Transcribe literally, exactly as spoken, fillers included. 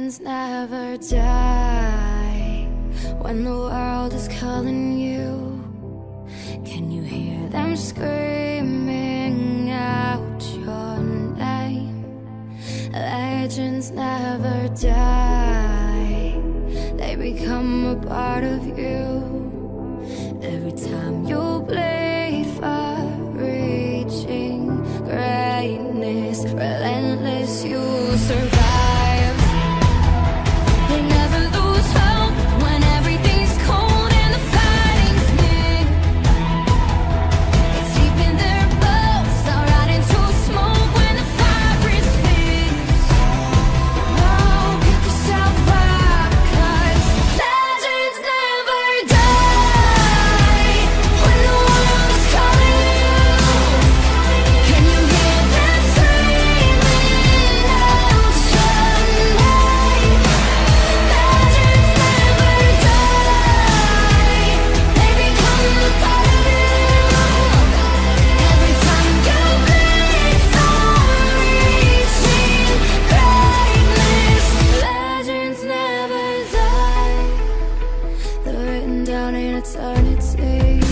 Legends never die. When the world is calling you, can you hear them screaming out your name? Legends never die. They become a part of you. Every time you bleed for reaching greatness, relentless, you survive. They never lose hope when everything's cold and the fighting's near. It's deep in their bones, they'll rot into smoke when the fire is fierce. Oh, pick yourself up, 'cause legends never die. When the world is calling you, can you hear them screaming out your name? Legends never die. They become a part of you. Every time you bleed for reaching greatness, legends never die. They're written down in eternity.